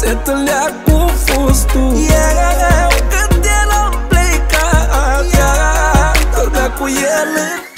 se întâlnea cu fostul. Eu când el am plecat, dormea cu el în